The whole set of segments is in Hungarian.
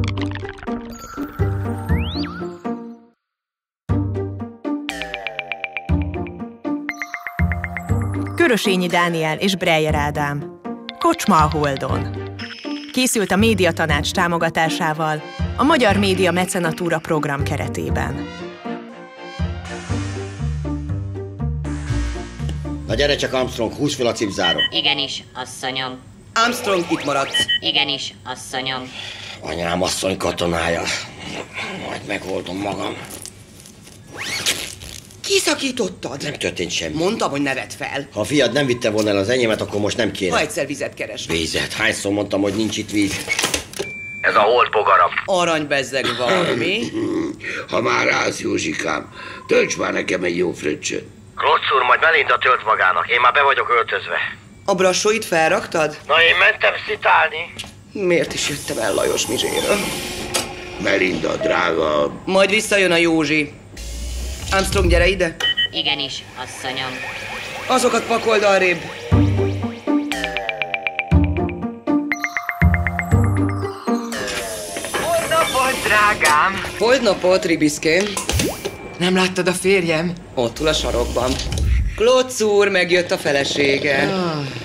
Körösényi Dániel és Breyer Ádám. Kocsma a Holdon. Készült a Médiatanács támogatásával a Magyar Média Mecenatúra program keretében. Na gyere csak, Armstrong, húzd fel a cipzáron. Igenis, asszonyom. Armstrong, itt maradsz. Igenis, asszonyom. Anyám asszony katonája. Majd megoldom magam. Kiszakítottad? Nem történt semmi. Mondtam, hogy ne vedd fel. Ha a fiad nem vitte volna el az enyémet, akkor most nem kéne. Ha egyszer vizet keres. Vízet? Hányszor mondtam, hogy nincs itt víz? Ez a holdbogaram. Aranybezzeg valami. Ha már állsz, Józsikám, tölts már nekem egy jó fröccsöt. Klotz úr, majd Melinda tölt magának. Én már be vagyok öltözve. A brassóit felraktad? Na, én mentem szitálni. Miért is jöttem el Lajos Mizséről? Melinda, drága. Majd visszajön a Józsi. Armstrong, gyere ide. Igenis, asszonyom. Azokat pakold arrébb. Hol napot, drágám? Hold napot, Ribiszkém. Nem láttad a férjem? Ott ül a sarokban. Klotz úr, megjött a felesége.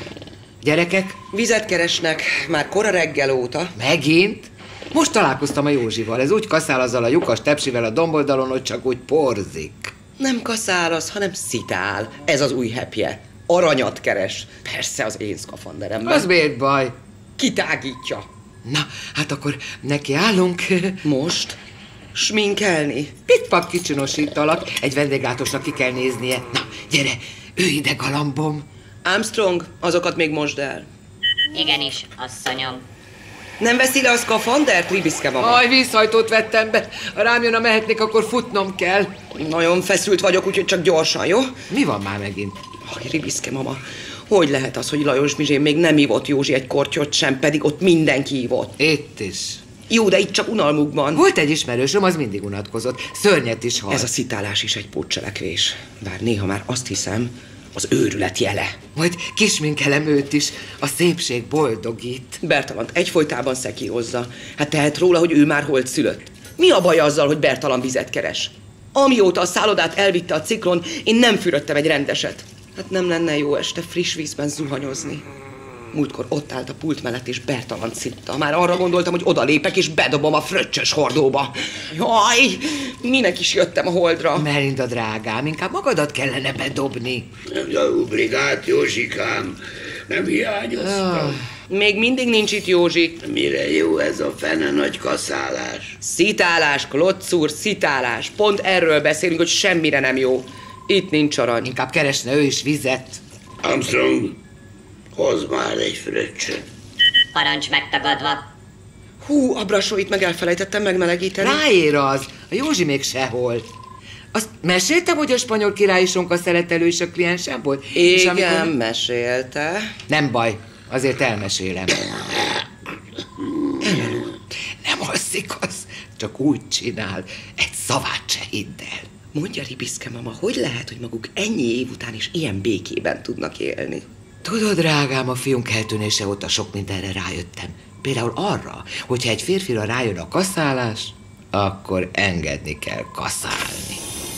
Gyerekek? Vizet keresnek, már kora reggel óta. Megint? Most találkoztam a Józsival. Ez úgy kaszál azzal a lyukas tepsivel a domboldalon, hogy csak úgy porzik. Nem kaszál az, hanem szitál. Ez az új happy-je. Aranyat keres. Persze az én szkafanderemben. Az miért baj? Kitágítja. Na, hát akkor neki állunk. Most? Sminkelni? Pitpak kicsinosítalak. Egy vendéglátósnak ki kell néznie. Na, gyere, ülj ide, galambom. Armstrong, azokat még mosd el. Igenis, asszonyom. Nem veszi le a szkafandert, Ribiszke mama? Aj, vízhajtót vettem be. Ha rám jön a mehetnék, akkor futnom kell. Nagyon feszült vagyok, úgyhogy csak gyorsan, jó? Mi van már megint? Aj, Ribiszke mama, hogy lehet az, hogy Lajos Mizsé még nem ivott Józsi egy kortyot sem, pedig ott mindenki ivott? Itt is. Jó, de itt csak unalmukban. Volt egy ismerősöm, az mindig unatkozott. Szörnyet is halt. Ez a szitálás is egy pótcselekvés. Bár néha már azt hiszem, az őrület jele. Majd kisminkelem őt is. A szépség boldogít. Bertalant egyfolytában szekírozza. Hát tehet róla, hogy ő már holt szülött. Mi a baj azzal, hogy Bertalan vizet keres? Amióta a szállodát elvitte a ciklon, én nem fürödtem egy rendeset. Hát nem lenne jó este friss vízben zuhanyozni. Múltkor ott állt a pult mellett, és Bertalan szitta. Már arra gondoltam, hogy odalépek, és bedobom a fröccsös hordóba. Jaj, minek is jöttem a holdra? Melinda, drágám, inkább magadat kellene bedobni. Obrigát, Józsikám, nem hiányoztam. Még mindig nincs itt Józsi. Mire jó ez a fene nagy kaszálás? Szitálás, Klotz úr, szitálás. Pont erről beszélünk, hogy semmire nem jó. Itt nincs arany. Inkább keresne ő is vizet. Armstrong, hozz már egy fröccsöt. Parancs megtagadva. Hú, a brassóit meg elfelejtettem megmelegíteni. Ráér az. A Józsi még sehol. Azt meséltem, hogy a spanyol királysonka szeretelő is a kliensem volt? Igen, mesélte. Nem baj, azért elmesélem. Nem alszik az, csak úgy csinál. Egy szavát se hidd el. Mondja, Ribiszke mama, hogy lehet, hogy maguk ennyi év után is ilyen békében tudnak élni? Tudod, drágám, a fiunk eltűnése óta sok mindenre rájöttem. Például arra, hogyha egy férfira rájön a kaszálás, akkor engedni kell kaszálni.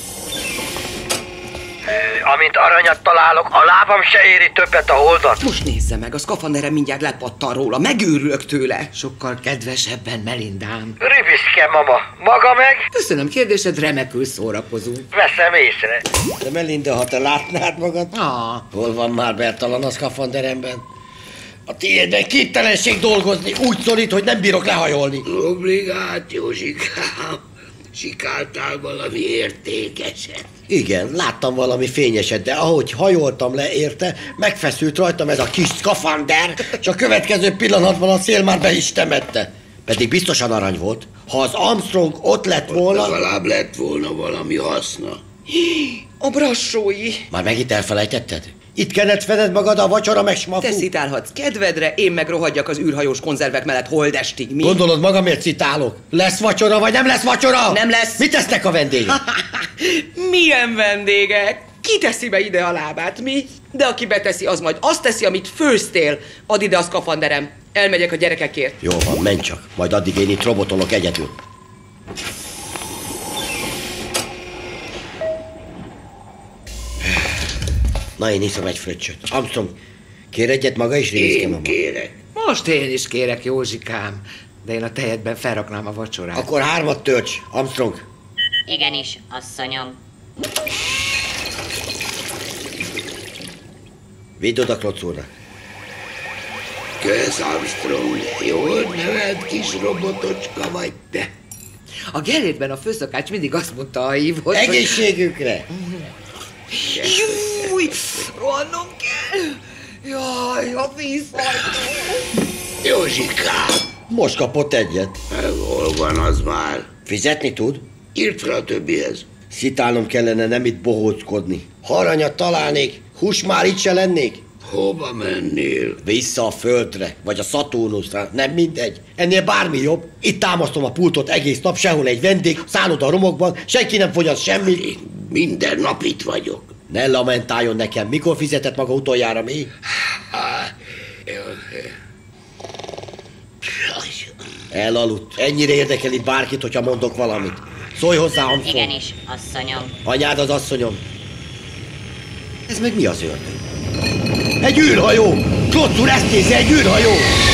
Amint aranyat találok, a lábam se éri többet a holdat. Most nézze meg, a szkafanderem mindjárt lepattan róla, megőrülök tőle. Sokkal kedvesebben, Melindám. Ribiszke mama, maga meg? Köszönöm kérdésed, remekül szórakozunk. Veszem észre. De Melinda, ha te látnád magad, hol van már Bertalan a szkafanderemben? A tiédben képtelenség dolgozni, úgy szorít, hogy nem bírok lehajolni. Obrigát, Józsikám. Sikáltál valami értékeset. Igen, láttam valami fényeset, de ahogy hajoltam le érte, megfeszült rajtam ez a kis szkafander, és a következő pillanatban a szél már be is temette. Pedig biztosan arany volt. Ha az Armstrong ott lett volna... Legalább lett volna valami haszna. A brassói. Már megint elfelejtetted? Itt kellett feded magad a vacsora meg smafú. Te szitálhatsz kedvedre, én meg rohadjak az űrhajós konzervek mellett holdestig, mi? Gondolod, magamért citálok? Lesz vacsora, vagy nem lesz vacsora? Nem lesz. Mit tesznek a vendégek? Milyen vendégek? Ki teszi be ide a lábát, mi? De aki beteszi, az majd azt teszi, amit főztél. Add ide a szkafanderem. Elmegyek a gyerekekért. Jó van, menj csak. Majd addig én itt robotolok egyedül. Na, én iszom egy fröccsöt. Armstrong, kér egyet maga is, Réviszke mama? Kérek. Most én is kérek, Józsikám. De én a tejedben felraknám a vacsorát. Akkor 3 tölts, Armstrong. Igenis, asszonyom. Vidd oda Klotz úrnak. Kösz, Armstrong. Jól nevelt kis robotocska vagy te. A Gellértben a főszakács mindig azt mondta a hívott, Egészségükre! Júj, rohannom kell! Jaj, a vízhajtó! Józsikám, Most kapott egyet. hol van az már? Fizetni tud? Írt fel a többihez. Szitálnom kellene, nem itt bohóckodni. Ha aranyat találnék, hús már itt se lennék. Hova mennél? Vissza a földre, vagy a Szaturnuszra, nem mindegy. Ennél bármi jobb. Itt támasztom a pultot egész nap, sehol egy vendég, szállod a romokban, senki nem fogyaszt semmit. Én minden nap itt vagyok. Ne lamentáljon nekem, mikor fizetett maga utoljára mi? Elaludt. Ennyire érdekel itt bárkit, hogyha mondok valamit. Szólj hozzá, Armstrong. Igenis, asszonyom. Anyád az asszonyom. Ez meg mi az ördög? Egy űrhajó! Klotz úr, ezt nézi, egy űrhajó!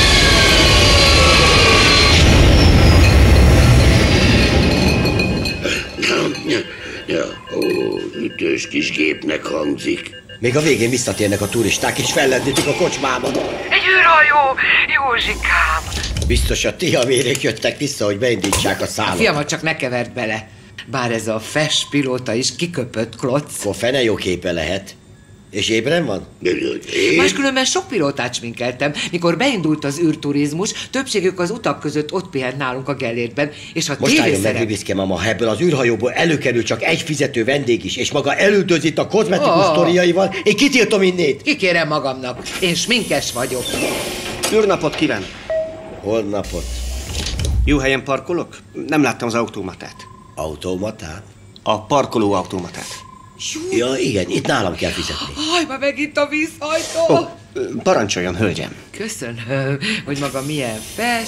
Ó, ütős kis gépnek hangzik. Még a végén visszatérnek a turisták, és fellendítik a kocsmába. Egy űrhajó, Józsikám! Biztos a tiamérék jöttek vissza, hogy beindítsák a szállót. Fiamat csak ne kevert bele. Bár ez a fes pilóta is kiköpött, Klotz. Akkor fene jó képe lehet. És ébren van? Máskülönben sok pilótát sminkeltem. Mikor beindult az űrturizmus, többségük az utak között ott pihent nálunk a Gellértben, és ha Most álljon meg, tévészerep... Réviszke mama, ha ebből az űrhajóból előkerül csak egy fizető vendég is, és maga elüldöz itt a kozmetikus sztoriaival, én kitiltom innét. Kikérem magamnak. Én sminkes vagyok. Űrnapot kíván! Holnapot. Jó helyen parkolok? Nem láttam az automatát. Automatát? A parkoló automatát. Ja, igen, itt nálam kell fizetni. Haj, már megint a vízhajtó! Parancsoljon, hölgyem! Köszönöm, hogy maga milyen fes...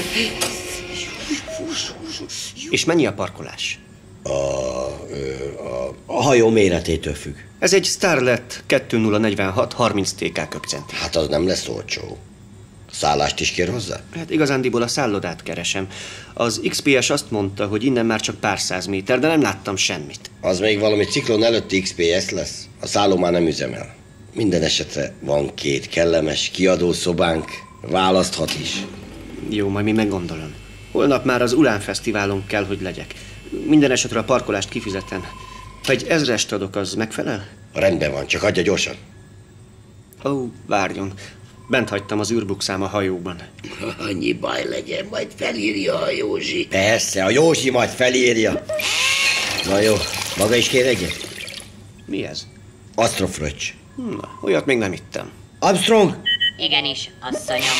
És mennyi a parkolás? A hajó méretétől függ. Ez egy Starlet 2046 30 TK köbcenti. Hát az nem lesz olcsó. Szállást is kér hozzá? Hát igazándiból a szállodát keresem. Az XPS azt mondta, hogy innen már csak pár száz méter, de nem láttam semmit. Az még valami ciklon előtti XPS lesz. A szálló már nem üzemel. Minden esetre van 2 kellemes kiadószobánk. Választhat is. Jó, majd mi meggondolom. Holnap már az Ulán Fesztiválon kell, hogy legyek. Minden esetre a parkolást kifizetem. Ha egy 1000-est adok, az megfelel? Rendben van, csak adja gyorsan. Ó, várjon. Bent hagytam az űrbukszám a hajóban. Annyi baj legyen, majd felírja a Józsi. Persze, a Józsi majd felírja. Na jó, maga is kér egyet? Mi ez? Astrofröccs. Na, olyat még nem ittem. Armstrong! Igenis, asszonyom.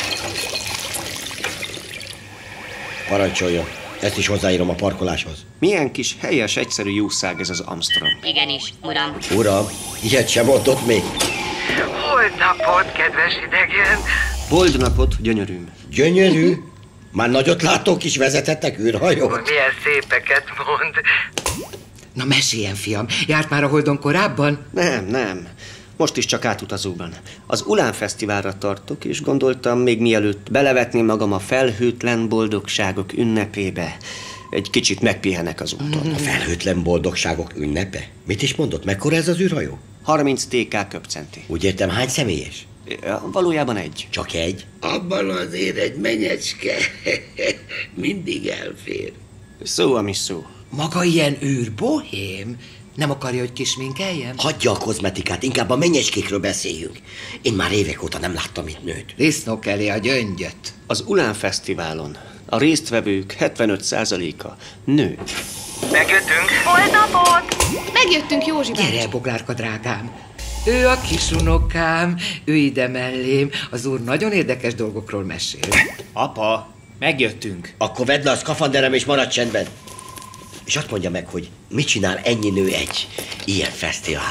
Parancsoljon. Ezt is hozzáírom a parkoláshoz. Milyen kis helyes, egyszerű jószág ez az Armstrong. Igenis, uram. Uram, ilyet sem mondott még. Bold napot, kedves idegen! Bold napot, gyönyörűm. Gyönyörű. Már nagyot látók is vezetettek űrhajót. Milyen szépeket mond. Na meséljen, fiam, járt már a Holdon korábban? Nem. Most is csak átutazóban. Az Ulán Fesztiválra tartok, és gondoltam, még mielőtt belevetném magam a felhőtlen boldogságok ünnepébe, egy kicsit megpihenek az úton. A felhőtlen boldogságok ünnepe? Mit is mondott? Mekkora ez az űrhajó? 30 TK köbcenti. Úgy értem, hány személyes? Valójában egy. Csak egy? Abban azért egy menyecske mindig elfér. Szó, ami szó. Maga ilyen űrbohém? Nem akarja, hogy kisminkeljem? Hagyja a kozmetikát, inkább a mennyecskékről beszéljünk. Én már évek óta nem láttam itt nőt. Disznók elé a gyöngyöt. Az Ulán Fesztiválon a résztvevők 75%-a nő. Megjöttünk? Bold napot! Megjöttünk, Józsi bácsi. Gyere, Boglárka drágám. Ő a kisunokám, ő ide mellém. Az úr nagyon érdekes dolgokról mesél. Apa, megjöttünk. Akkor vedd le a szkafanderem és maradj csendben. És azt mondja meg, hogy mit csinál ennyi nő egy ilyen fesztiválon.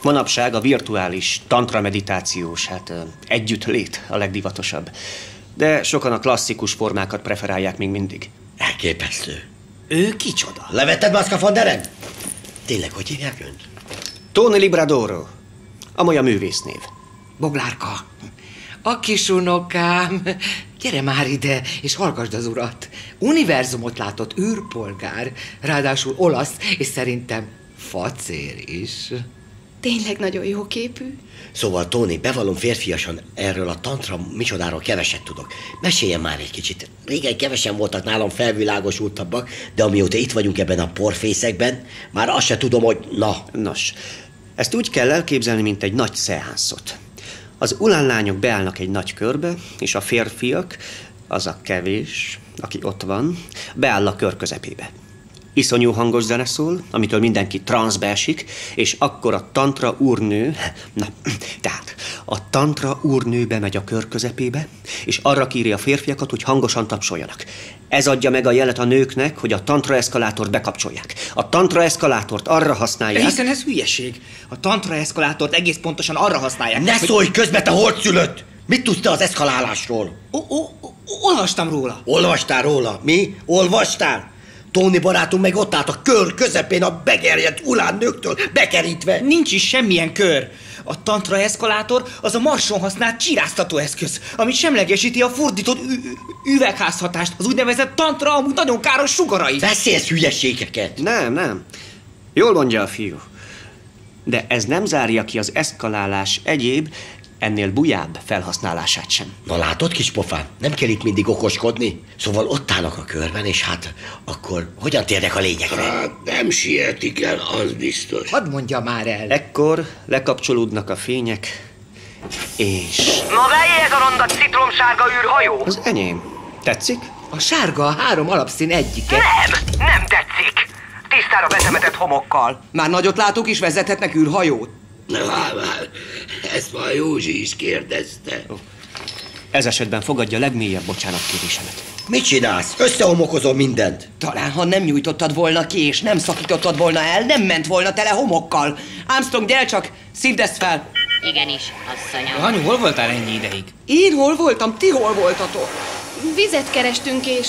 Manapság a virtuális tantra meditációs, együttlét a legdivatosabb. De sokan a klasszikus formákat preferálják még mindig. Elképesztő. Ő kicsoda? Levetted már a szkafanderem? Tényleg, hogy hívják önt? Tony Libradoro. Amolyan művésznév. Boglárka, a kisunokám, gyere már ide, és hallgasd az urat. Univerzumot látott űrpolgár, ráadásul olasz, és szerintem facér is. Tényleg nagyon jó képű. Szóval, Tony, bevallom férfiasan, erről a tantra micsodáról keveset tudok. Meséljen már egy kicsit. Régen kevesen voltak nálam felvilágosultabbak, de amióta itt vagyunk ebben a porfészekben, már azt se tudom, hogy na. Nos, ezt úgy kell elképzelni, mint egy nagy szeánszot. Az ulánlányok beállnak egy nagy körbe, és a férfiak, az a kevés, aki ott van, beáll a kör közepébe. Iszonyú hangos zene szól, amitől mindenki transzbe esik, és akkor a tantra úrnő, tehát a tantra úrnő bemegy a kör közepébe, és arra kéri a férfiakat, hogy hangosan tapsoljanak. Ez adja meg a jelet a nőknek, hogy a tantra eszkalátort bekapcsolják. A tantra eszkalátort arra használják... Hiszen ez hülyeség. A tantra eszkalátort egész pontosan arra használják. Ne szólj közbe, te holdszülött! Mit tudsz te az eszkalálásról? Olvastam róla. Olvastál róla? Mi? Olvastál? Tony barátunk meg ott állt a kör közepén a begerjedt ulánnőktől bekerítve. Nincs is semmilyen kör. A tantra eszkalátor az a Marson használt csiráztató eszköz, ami semlegesíti a fordított üvegházhatást, az úgynevezett tantra amúgy nagyon káros sugarai. Beszélsz hülyeségeket. Nem. Jól mondja a fiú. De ez nem zárja ki az eszkalálás egyéb, ennél bujább felhasználását sem. Na látod, kis pofám, nem kell itt mindig okoskodni. Szóval ott állnak a körben, és hát akkor hogyan térnek a lényegre? Hát nem sietik el, az biztos. Hadd mondja már el. Ekkor lekapcsolódnak a fények, és... Na melyé ez a ronda citromsárga űrhajó? Az enyém. Tetszik? A sárga a 3 alapszín egyike. Nem tetszik. Tisztára betemetett homokkal. Már nagyot látók is vezethetnek űrhajót? Már, ezt már Józsi is kérdezte. Ez esetben fogadja a legmélyebb bocsánatkérésemet. Mit csinálsz? Összehomokozol mindent. Talán, ha nem nyújtottad volna ki, és nem szakítottad volna el, nem ment volna tele homokkal. Armstrong, gyere csak, szívd ezt fel. Igenis, asszonyom. Hanyu, hol voltál ennyi ideig? Én hol voltam? Ti hol voltatok? Vizet kerestünk, és...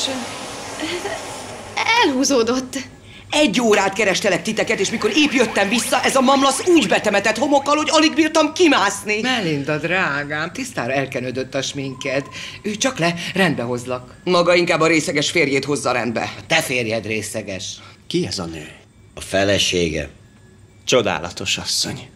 elhúzódott. 1 órát kerestelek titeket, és mikor épp jöttem vissza, ez a mamlasz úgy betemetett homokkal, hogy alig bírtam kimászni. Melinda, drágám, tisztára elkenődött a sminked. Ő csak le, rendbe hozlak. Maga inkább a részeges férjét hozza rendbe. A te férjed részeges. Ki ez a nő? A felesége. Csodálatos asszony.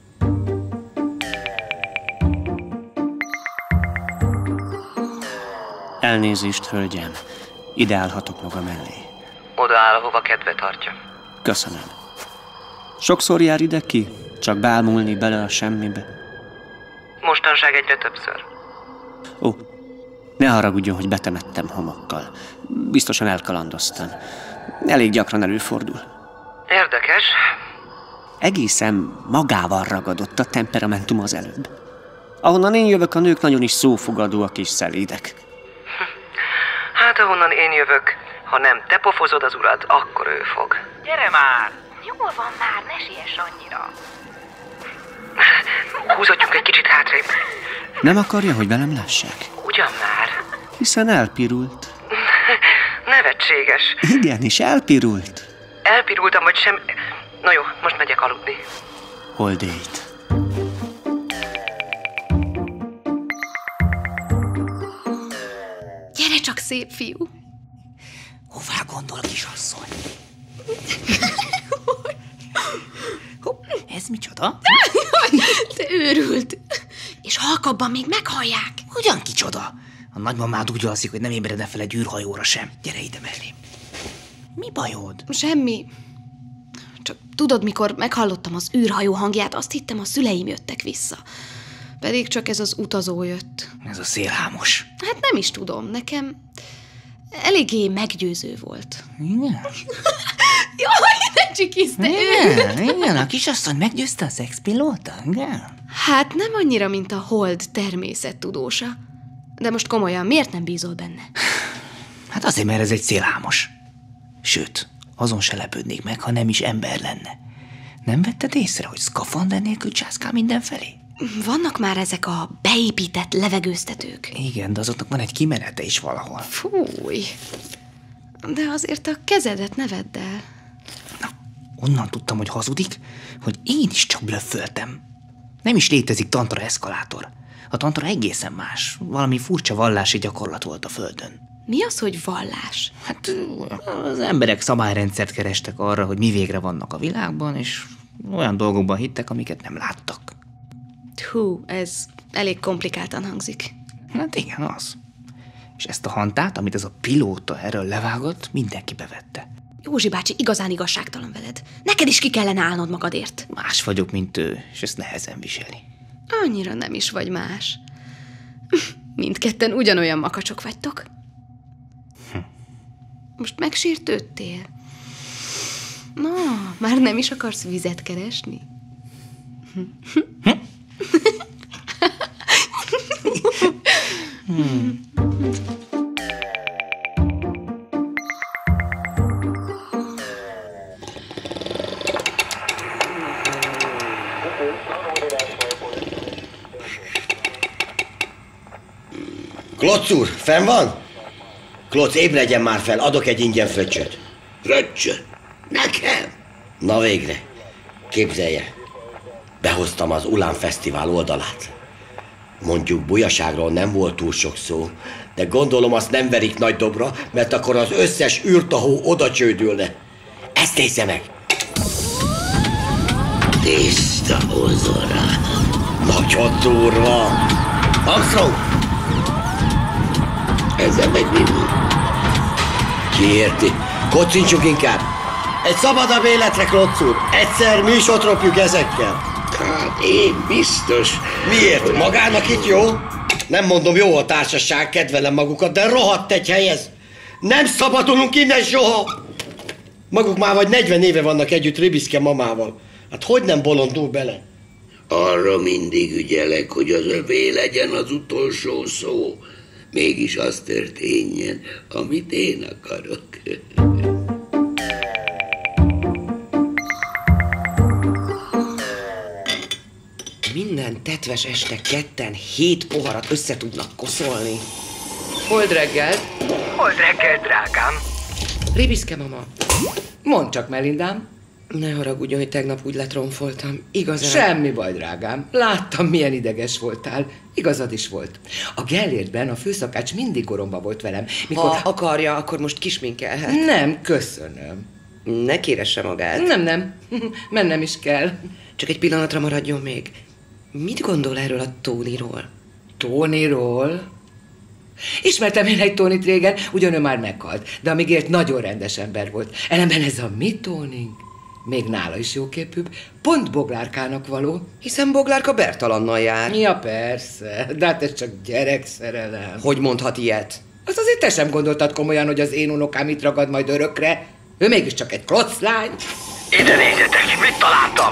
Elnézést, hölgyem. Ide állhatok maga mellé. Odaáll, hova kedve tartja. Köszönöm. Sokszor jár ide ki? Csak bámulni bele a semmibe? Mostanság egyre többször. Ó, ne haragudjon, hogy betemettem homokkal. Biztosan elkalandoztam. Elég gyakran előfordul. Érdekes. Egészen magával ragadott a temperamentum az előbb. Ahonnan én jövök, a nők nagyon is szófogadóak és szelédek. Hát ahonnan én jövök, ha nem te pofozod az urad, akkor ő fog. Gyere már! Jól van már, ne siess annyira. Húzódjunk egy kicsit hátrébb. Nem akarja, hogy velem lássák? Ugyan már. Hiszen elpirult. Nevetséges. Igenis, elpirult. Elpirultam, vagy sem... Na jó, most megyek aludni. Holdét. Gyere csak, szép fiú. Hová gondol, kisasszony? Ez micsoda? Te őrült. És halkabban még meghallják. Hogyan kicsoda? A nagymamád úgy alszik, hogy nem ébredne fel egy űrhajóra sem. Gyere ide mellém. Mi bajod? Semmi. Csak tudod, mikor meghallottam az űrhajó hangját, azt hittem, a szüleim jöttek vissza. Pedig csak ez az utazó jött. Ez a szélhámos. Hát nem is tudom, nekem eléggé meggyőző volt. Igen? Jaj, ne csikisz, te Igen, a kisasszony meggyőzte a szexpilóta, igen? Hát nem annyira, mint a Hold természettudósa. De most komolyan, miért nem bízol benne? Hát azért, mert ez egy szélhámos. Sőt, azon se lepődnék meg, ha nem is ember lenne. Nem vetted észre, hogy szkafander nélkül császkál mindenfelé? Vannak már ezek a beépített levegőztetők. Igen, de azoknak van egy kimenete is valahol. Fúj. De azért a kezedet ne vedd el. Na, onnan tudtam, hogy hazudik, hogy én is csak blöfföltem. Nem is létezik tantra eszkalátor. A tantra egészen más. Valami furcsa vallási gyakorlat volt a földön. Mi az, hogy vallás? Hát az emberek szabályrendszert kerestek arra, hogy mi végre vannak a világban, és olyan dolgokban hittek, amiket nem láttak. Hú, ez elég komplikáltan hangzik. Hát igen, az. És ezt a hantát, amit ez a pilóta erről levágott, mindenki bevette. Józsi bácsi igazán igazságtalan veled. Neked is ki kellene állnod magadért. Más vagyok, mint ő, és ezt nehezen viseli. Annyira nem is vagy más. Mindketten ugyanolyan makacsok vagytok. Most megsértődtél? Na, már nem is akarsz vizet keresni? Klotz úr, fenn van? Klotz, ébredjen már fel, adok egy ingyen fröccsöt. Fröccsöt? Nekem? Na végre. Képzelje, behoztam az Ulán Fesztivál oldalát. Mondjuk bujaságról nem volt túl sok szó, de gondolom azt nem verik nagy dobra, mert akkor az összes űrtahó oda csődülne. Ezt nézze meg! Tiszta ozora. Nagyon durva! Armstrong! Ezzel meg mi van? Ki érti? Kocincsuk inkább! Egy szabadabb életre, Klotz úr! Egyszer mi is ott ropjuk ezekkel! Hát én biztos... Miért? Magának itt jó? Nem mondom, jó a társaság, kedvelem magukat, de rohadt egy helyez! Nem szabadulunk innen soha! Maguk már vagy 40 éve vannak együtt Ribiszke mamával. Hát hogy nem bolondul bele? Arra mindig ügyelek, hogy az övé legyen az utolsó szó. Mégis az történjen, amit én akarok. Minden tetves este ketten 7 poharat össze tudnak koszolni. Hold reggelt. Hold reggelt, drágám. Ribiszke mama. Mondd csak, Melindám. Ne haragudjon, hogy tegnap úgy letromfoltam. Igazán... Semmi baj, drágám. Láttam, milyen ideges voltál. Igazad is volt. A Gellértben a főszakács mindig oromba volt velem. Mikor... Ha akarja, akkor most kisminkelhet. Nem, köszönöm. Ne kéresse magát. Nem. Mennem is kell. Csak egy pillanatra maradjon még. Mit gondol erről a Tonyról? Tonyról? Ismertem én egy Tonit régen, ugyan ő már meghalt, de amíg élt, nagyon rendes ember volt. Ellenben ez a mi Tonink még nála is jóképűbb, pont Boglárkának való. Hiszen Boglárka Bertalannal jár. Ja, persze, de hát ez csak gyerekszerelem. Hogy mondhat ilyet? Azt azért te sem gondoltad komolyan, hogy az én unokám itt ragad majd örökre. Ő mégiscsak egy kloclány. Ide nézzetek, mit találtam?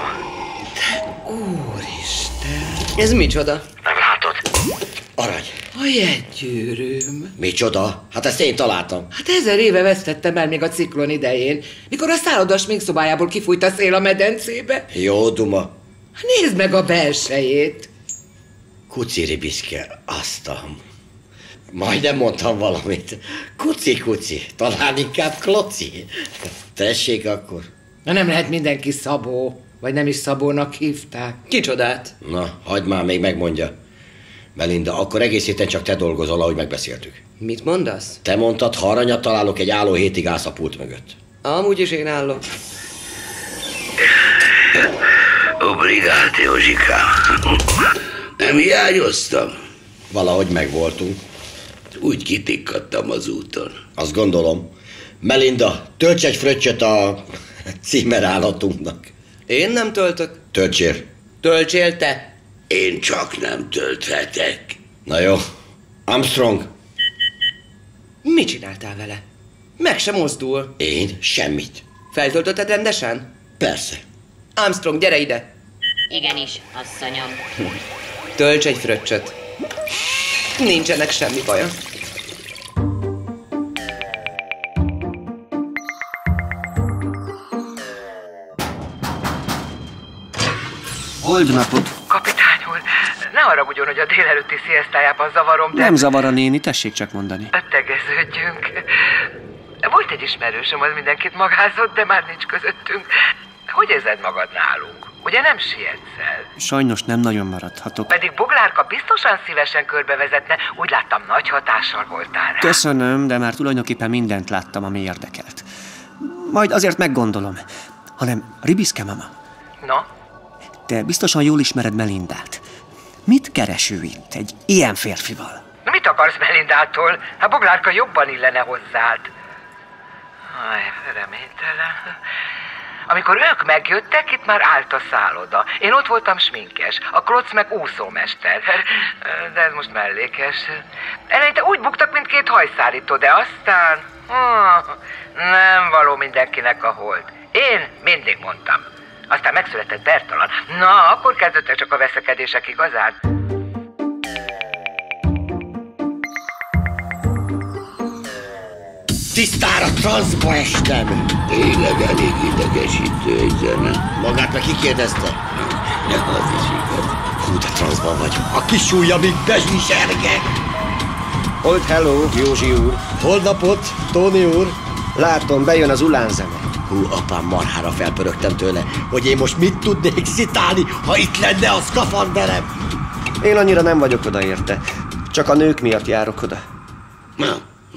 Úristen! Ez micsoda? Nem látod? Arany. A jegygyűrűm. Micsoda? Hát ezt én találtam. Hát 1000 éve vesztettem el még a ciklon idején, mikor a szálloda sminkszobájából kifújt a szél a medencébe. Jó duma. Nézd meg a belsejét. Kuci Ribiszke, aztam. Majdnem mondtam valamit. Kuci, talán inkább Kloci. Tessék akkor. Na nem lehet mindenki Szabó, vagy nem is Szabónak hívták. Kicsodát? Na, hagyd már, még megmondja. Melinda, akkor egész héten csak te dolgozol, ahogy megbeszéltük. Mit mondasz? Te mondtad, ha aranyat találok, egy álló hétig állsz a pult mögött. Amúgy is én állok. Obrigát, Józsikám. Nem hiányoztam. Valahogy megvoltunk. Úgy kitikkadtam az úton. Azt gondolom. Melinda, tölts egy fröccsöt a címerállatunknak. Én nem töltök. Töltsél. Töltsél te. Én csak nem tölthetek. Na jó. Armstrong. Mit csináltál vele? Meg sem mozdul. Én? Semmit. Feltöltötted rendesen? Persze. Armstrong, gyere ide. Igenis, asszonyom. Tölts egy fröccsöt. Nincsenek semmi baja. Holdnapot. Kapitány úr, ne haragudjon, hogy a délelőtti sziasztájában zavarom, de... Nem zavar a néni, tessék csak mondani. Tegeződjünk. Volt egy ismerősöm, az mindenkit magázott, de már nincs közöttünk. Hogy érzed magad nálunk? Ugye nem sietsz el? Sajnos nem nagyon maradhatok. Pedig Boglárka biztosan szívesen körbevezetne, úgy láttam, nagy hatással voltál rá. Köszönöm, de már tulajdonképpen mindent láttam, ami érdekelt. Majd azért meggondolom. Hanem, Ribiszke mama. Na? Te biztosan jól ismered Melindát. Mit keres ő itt egy ilyen férfival? Na mit akarsz Melindától? Hát Boglárka jobban illene hozzád. Aj, reménytelen. Amikor ők megjöttek, itt már állt a szálloda. Én ott voltam sminkes, a Klotz meg úszómester. De ez most mellékes. Eleinte úgy buktak, mint két hajszárító, de aztán... nem való mindenkinek a hold. Én mindig mondtam. Aztán megszületett Bertalan. Na, akkor kezdődtek csak a veszekedések igazán. Tisztára transzba estem! Tényleg elég idegesítő egy zene. Magát meg kikérdezte? Nem, az is igaz. Hú, de transzban vagy. A kis ujja még bezsisergek! Old hello, Józsi úr. Holdnapot, Tóni úr. Látom, bejön az ulánzene. Hú, apám, marhára felpörögtem tőle, hogy én most mit tudnék szitálni, ha itt lenne a szkafanderem. Én annyira nem vagyok oda érte. Csak a nők miatt járok oda. Na,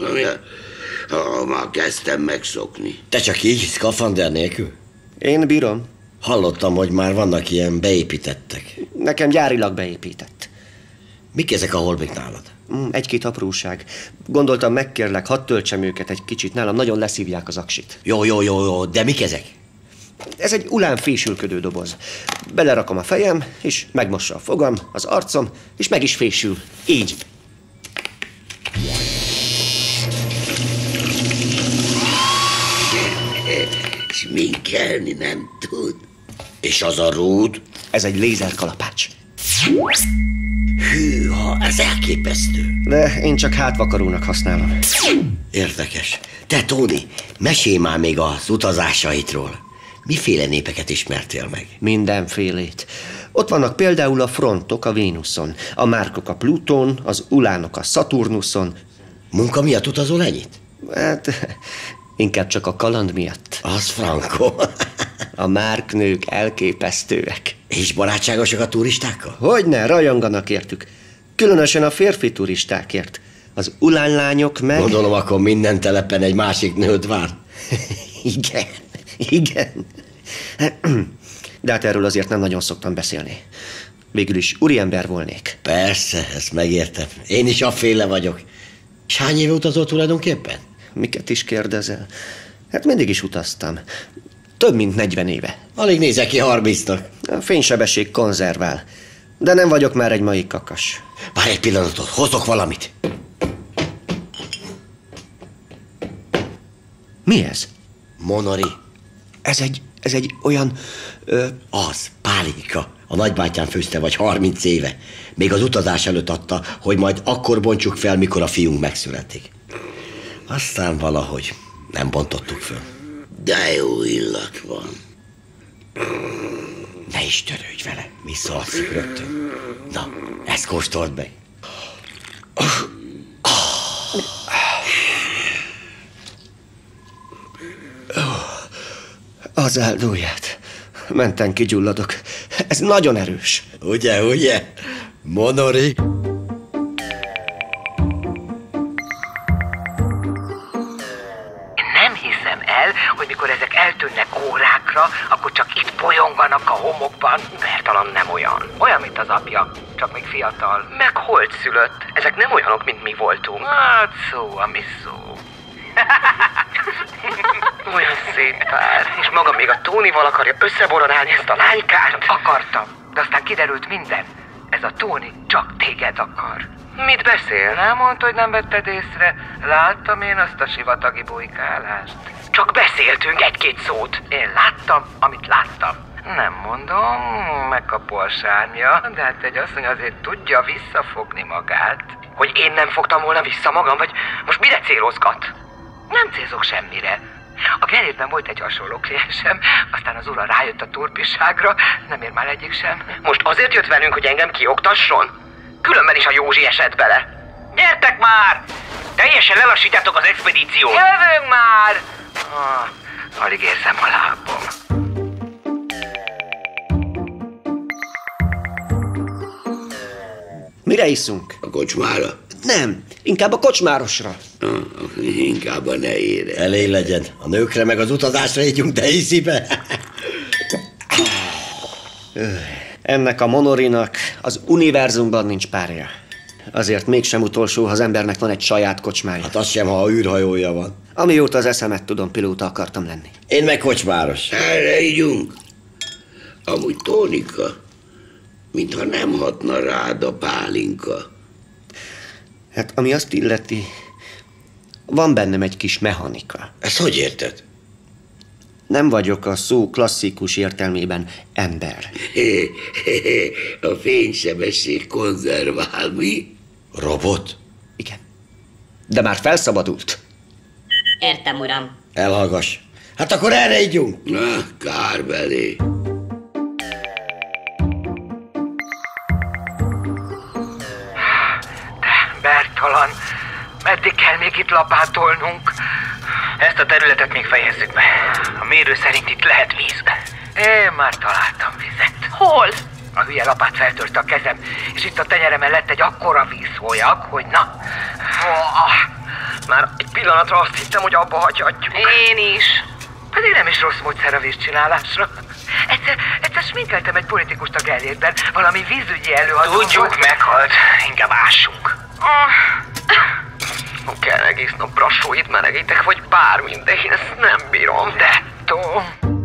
már kezdtem megszokni. Te csak így, szkafander nélkül? Én bírom. Hallottam, hogy már vannak ilyen beépítettek. Nekem gyárilag beépített. Mik ezek a holmik nálad? Egy-két apróság. Gondoltam, megkérlek, hadd töltsem őket egy kicsit, nálam nagyon leszívják az aksit. Jó, de mik ezek? Ez egy ulán fésülködő doboz. Belerakom a fejem, és megmossa a fogam, az arcom, és meg is fésül. Így. Sminkelni nem tud. És az a rúd? Ez egy lézerkalapács. Hűha, ez elképesztő. De én csak hátvakarónak használom. Érdekes. Te, Tóni, mesélj már még az utazásaidról. Miféle népeket ismertél meg? Mindenfélét. Ott vannak például a frontok a Vénuszon, a márkok a Plutón, az ulánok a Szaturnuszon. Munka miatt utazol ennyit? Hát, inkább csak a kaland miatt. Az frankó. A márknők elképesztőek. És barátságosak a turistákkal? Hogyne, rajonganak értük. Különösen a férfi turistákért. Az ulánlányok meg... Gondolom, akkor minden telepen egy másik nőt vár. Igen. De hát erről azért nem nagyon szoktam beszélni. Végül is úriember volnék. Persze, ezt megértem. Én is afféle vagyok. És hány éve utazol tulajdonképpen? Miket is kérdezel? Hát mindig is utaztam. Több mint 40 éve. Alig nézek ki 30-nak. A fénysebesség konzervál. De nem vagyok már egy mai kakas. Várj egy pillanatot, hozok valamit. Mi ez? Monori. Ez egy olyan... Az, pálinka. A nagybátyám főzte vagy 30 éve. Még az utazás előtt adta, hogy majd akkor bontsuk fel, mikor a fiunk megszületik. Aztán valahogy nem bontottuk föl. De jó illat van. Ne is törődj vele, visszaalszik rögtön. Na, ezt kóstold meg. Az áldóját. Menten kigyulladok. Ez nagyon erős. Ugye? Monori. Nem hiszem el, hogy mikor ezek eltűnnek órákra, akkor csak itt bolyonganak a homokban. Bertalan nem olyan. Olyan, mint az apja, csak még fiatal. Meg holt szülött. Ezek nem olyanok, mint mi voltunk. Hát szó, ami szó. Olyan szép pár. És maga még a Tónival akarja összeboronálni ezt a lánykát? Akartam, de aztán kiderült minden. Ez a Tóni csak téged akar. Mit beszél? Nem mondta, hogy nem vetted észre? Láttam én azt a sivatagi bujkálást. Csak beszéltünk egy-két szót. Én láttam, amit láttam. Nem mondom, megkapó a sármja, de hát egy asszony azért tudja visszafogni magát. Hogy én nem fogtam volna vissza magam, vagy most mire célozgat? Nem célzok semmire. A Gellértben volt egy hasonló kliensem, aztán az ura rájött a turpisságra, nem ér már egyik sem. Most azért jött velünk, hogy engem kioktasson? Különben is a Józsi esett bele. Gyertek már! Teljesen lelassítjátok az expedíciót! Jövünk már! Alig érzem a lábom. Mire iszunk? A kocsmára? Nem, inkább a kocsmárosra. Inkább a nejére. Elég legyen. A nőkre meg az utazásra ígyunk, de hiszi be. Ennek a Monorinak az univerzumban nincs párja. Azért mégsem utolsó, ha az embernek van egy saját kocsmája. Hát az sem, ha a űrhajója van. Amióta az eszemet tudom, pilóta akartam lenni. Én meg kocsmáros. Erre ígyunk. Amúgy Tónika, mintha nem hatna rád a pálinka. Hát ami azt illeti, van bennem egy kis mechanika. Ezt hogy érted? Nem vagyok a szó klasszikus értelmében ember. A fénysebesség konzervál, mi? Robot? Igen. De már felszabadult. Értem, uram. Elhallgass. Hát akkor erre ígyunk. Na, kár belé. Bertalan, meddig kell még itt lapátolnunk? Ezt a területet még fejezzük be. A mérő szerint itt lehet víz. Én már találtam vizet. Hol? A hülye lapát feltörte a kezem, és itt a tenyeremen lett egy akkora vízfolyag, hogy na... Már egy pillanatra azt hittem, hogy abba hagyhatjuk. Én is. Pedig nem is rossz módszer a vízcsinálásra. Egyszer sminkeltem egy politikust a Gellértben, valami vízügyi előadó. Tudjuk, meghalt. Inkább ássunk. Kell egész nap brassóit melegítek, vagy bármint, de én ezt nem bírom. De, Tom...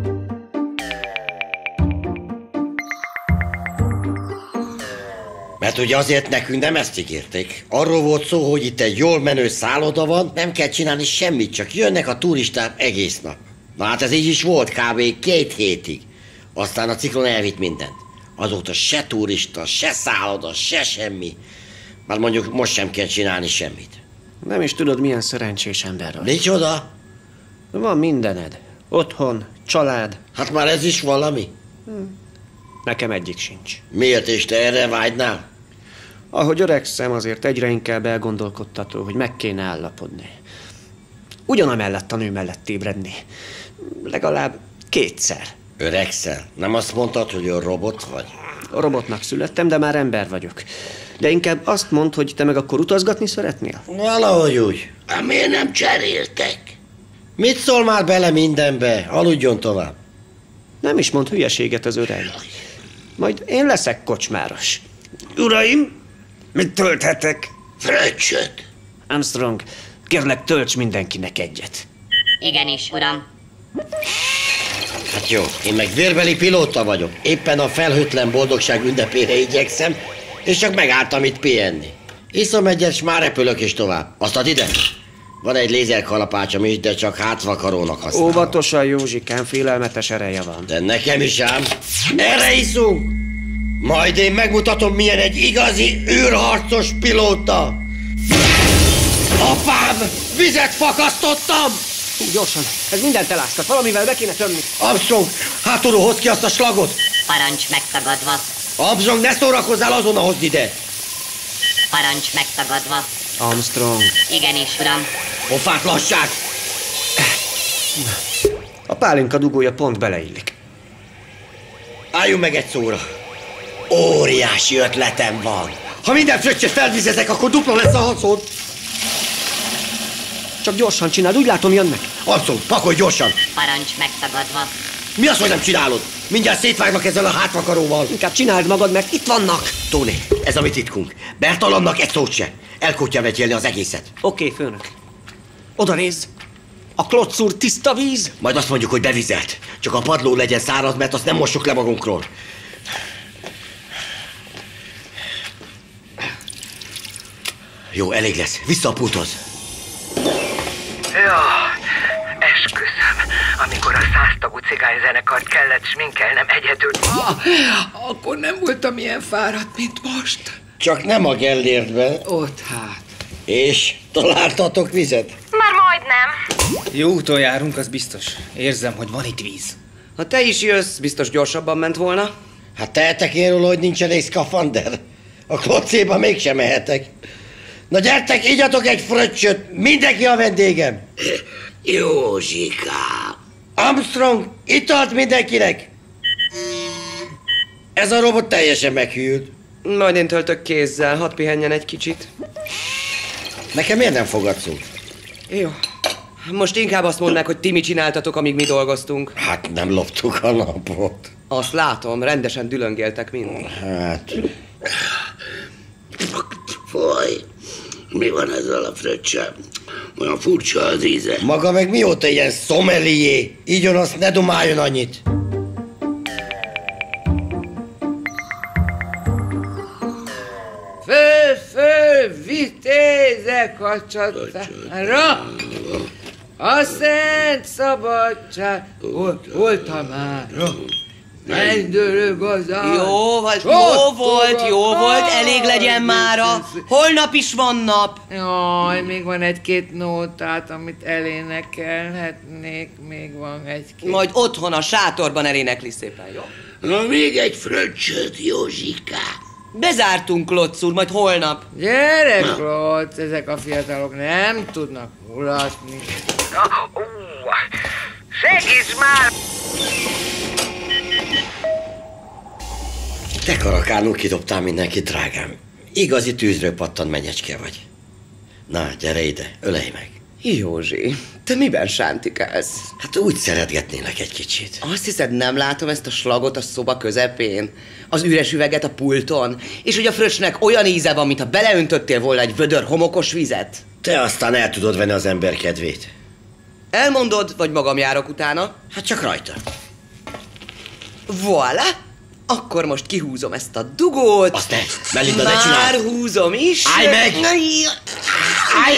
Mert ugye azért nekünk nem ezt ígérték. Arról volt szó, hogy itt egy jól menő szálloda van, nem kell csinálni semmit, csak jönnek a turisták egész nap. Na hát ez így is volt kb. 2 hétig. Aztán a ciklon elvitt mindent. Azóta se turista, se szálloda, se semmi. Már mondjuk most sem kell csinálni semmit. Nem is tudod, milyen szerencsés ember vagy. Micsoda? Van mindened. Otthon, család. Hát már ez is valami? Nekem egyik sincs. Miért is te erre vágynál? Ahogy öregszem, azért egyre inkább elgondolkodtató, hogy meg kéne állapodni. Ugyanamellett a nő mellett ébredni. Legalább 2-szer. Öregszel? Nem azt mondtad, hogy a robot vagy? A robotnak születtem, de már ember vagyok. De inkább azt mondd, hogy te meg akkor utazgatni szeretnél? Valahogy úgy. Miért nem cseréltek? Mit szól már bele mindenbe? Aludjon tovább. Nem is mond hülyeséget az öreg. Majd én leszek kocsmáros. Uraim, mit tölthetek? Fröccsöt. Armstrong, kérlek, tölts mindenkinek egyet. Igenis, uram. Hát jó, én meg vérbeli pilóta vagyok. Éppen a felhőtlen boldogság ünnepére igyekszem, és csak megálltam itt pihenni. Iszom egyet, s már repülök is tovább. Azt add ide? Van egy lézerkalapácsom is, de csak hátvakarónak használom. Óvatosan, Józsikám, félelmetes ereje van. De nekem is ám. Erre iszunk! Majd én megmutatom, milyen egy igazi űrharcos pilóta. Apám! Vizet fakasztottam! Hú, gyorsan, ez mindent eláztat, valamivel be kéne tömni. Armstrong, hátulról hozd ki azt a slagot! Parancs megtagadva. Armstrong, ne szórakozzál, azonnal hozd ide! Parancs megtagadva. Armstrong. Igenis, uram. Pofát lasság! A pálinka dugója pont beleillik. Álljunk meg egy szóra. Óriási ötletem van. Ha minden fröccsöt felvizezek, akkor dupla lesz a haszon. Csak gyorsan csináld, úgy látom jönnek. Armstrong, pakolj gyorsan! Parancs megtagadva. Mi az, hogy nem csinálod? Mindjárt szétvágnak ezzel a hátvakaróval. Inkább csináld magad, mert itt vannak. Tony, ez a mi titkunk. Bertalannak egy szót se. Elkótja vetélni az egészet. Oké, főnök. Oda nézz. A klocúr tiszta víz. Majd azt mondjuk, hogy bevizelt. Csak a padló legyen száraz, mert azt nem mossuk le magunkról. Jó, elég lesz. Vissza a pulthoz. Ja, esküszöm, amikor a 100 tagú cigányzenekart kellett sminkelnem egyedül. Akkor nem voltam ilyen fáradt, mint most. Csak nem a Gellértben. Ott hát. És találtatok vizet? Már Majdnem. Jó úton járunk, az biztos. Érzem, hogy van itt víz. Ha te is jössz, biztos gyorsabban ment volna. Hát tehetek én róla, hogy nincs elég szkafander. A klocéba mégsem mehetek. Na gyertek, igyatok egy fröccsöt, mindenki a vendégem. Józsikám. Armstrong, italt mindenkinek. Ez a robot teljesen meghűlt. Majd én töltök kézzel, hadd pihenjen egy kicsit. Nekem miért nem fogadsz úgy? Jó. Most inkább azt mondd meg, hogy ti mit csináltatok, amíg mi dolgoztunk. Hát nem loptuk a napot. Azt látom, rendesen dülöngéltek mind. Hát... Foly, mi van ezzel a fröccsel? Olyan furcsa az íze. Maga meg mióta ilyen szomelié? Így azt ne dumáljon annyit. Föl, vitézek a csatára, a szent szabadság oltamára. Mennydörög az áll. Jó volt, elég legyen mára. Holnap is van nap. Jaj, még van egy-két nótát, amit elénekelhetnék, még van egy-két. Majd otthon a sátorban elénekli szépen, jó? Na, még egy fröccsöt, Józsikám. Bezártunk, Klotz úr, majd holnap. Gyere, Klotz, ezek a fiatalok nem tudnak mulatni. Segíts már! Te karakánul kidobtál mindenkit, drágám. Igazi tűzről pattant menyecske vagy. Na, gyere ide, ölej meg. Józsi, te miben sántikálsz? Hát úgy szeretgetnélek egy kicsit. Azt hiszed, nem látom ezt a slagot a szoba közepén? Az üres üveget a pulton? És hogy a fröccsnek olyan íze van, mintha beleöntöttél volna egy vödör homokos vizet? Te aztán el tudod venni az ember kedvét. Elmondod, vagy magam járok utána? Hát csak rajta. Voilà! Akkor most kihúzom ezt a dugót. Azt ne, Melinda, ne csinálj! Már húzom is. Állj meg! Állj!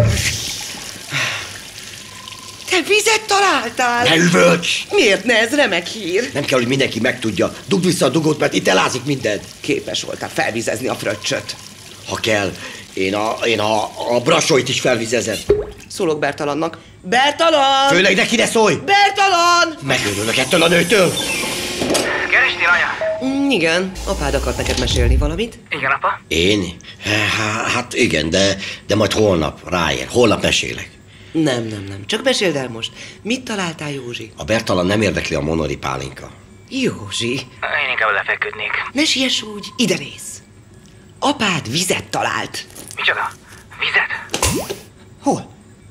Te vizet találtál? Ne üvölts! Miért ne? Ez remek hír. Nem kell, hogy mindenki megtudja. Dugd vissza a dugót, mert itt elázik mindent. Képes voltál felvizezni a fröccsöt. Ha kell, én a brassóit is felvizezem. Szólok Bertalannak. Bertalan! Főleg neki ne szólj! Bertalan! Megőrülök ettől a nőtől! Kerestél, anya? Igen, apád akart neked mesélni valamit. Igen, apa? Én? Hát igen, de majd holnap ráér. Holnap mesélek. Nem. Csak meséld el most. Mit találtál, Józsi? A Bertalan nem érdekli a monori pálinka. Józsi. Én inkább lefeküdnék. Ne siess úgy, ide nézz. Apád vizet talált. Micsoda? Vizet? Hol?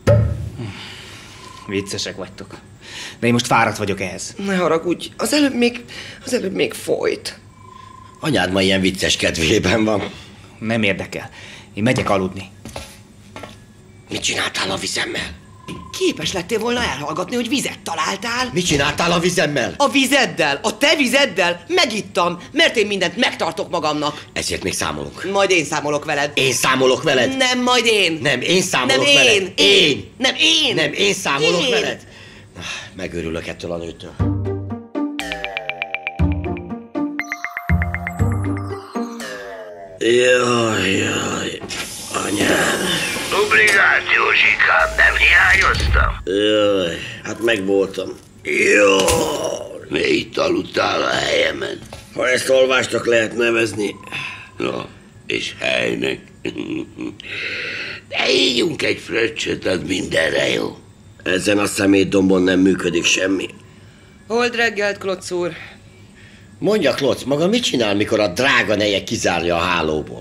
Viccesek vagytok. De én most fáradt vagyok ehhez. Ne haragudj, az előbb még folyt. Anyád ma ilyen vicces kedvében van. Nem érdekel. Én megyek aludni. Mit csináltál a vizemmel? Képes lettél volna elhallgatni, hogy vizet találtál? Mit csináltál a vizemmel? A vizeddel, a te vizeddel megittam, mert én mindent megtartok magamnak. Ezért még számolunk. Majd én számolok veled. Én számolok veled? Nem, majd én. Nem, én számolok nem veled. Én. Nem, én. Nem, én számolok veled. Megőrülök ettől a nőtől. Jaj, anyám. Obrigát, Józsikám, nem hiányoztam? Jaj, Hát megvoltam. jó. Ne itt aludtál a helyemen. Ha ezt olvástak lehet nevezni. Na, és helynek. De ígyunk egy fröccsöt, az mindenre jó. Ezen a szemétdombon nem működik semmi. Hold reggelt, Klotz úr. Mondja, Klotz, maga mit csinál, mikor a drága neje kizárja a hálóból?